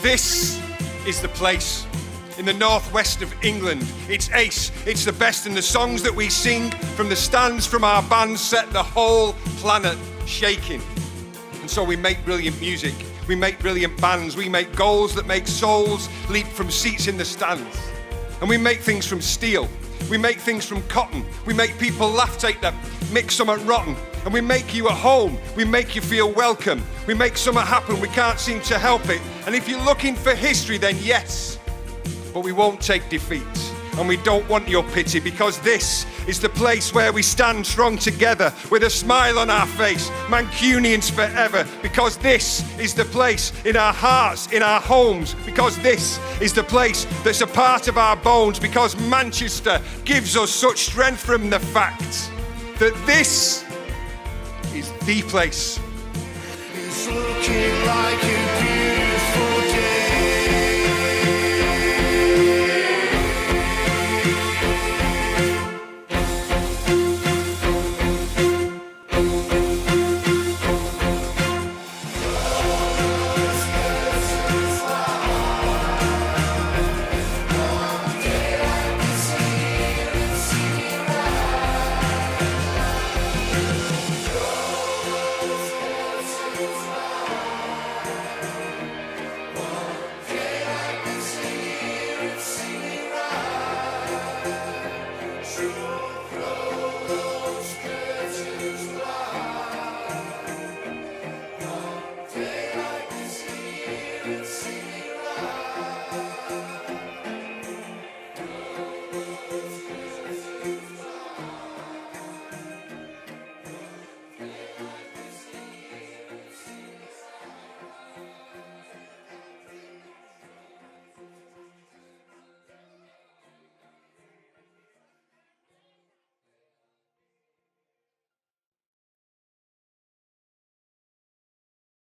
This is the place. In the northwest of England, it's ace, it's the best, and the songs that we sing from the stands from our bands set the whole planet shaking. And so we make brilliant music, we make brilliant bands, we make goals that make souls leap from seats in the stands. And we make things from steel, we make things from cotton, we make people laugh, take that, mix something rotten, and we make you at home, we make you feel welcome, we make something happen, we can't seem to help it. And if you're looking for history, then yes, but we won't take defeat, and we don't want your pity, because this is the place where we stand strong together with a smile on our face, Mancunians forever, because this is the place in our hearts, in our homes, because this is the place that's a part of our bones, because Manchester gives us such strength from the fact that this is the place. It's looking like a beautiful day. It's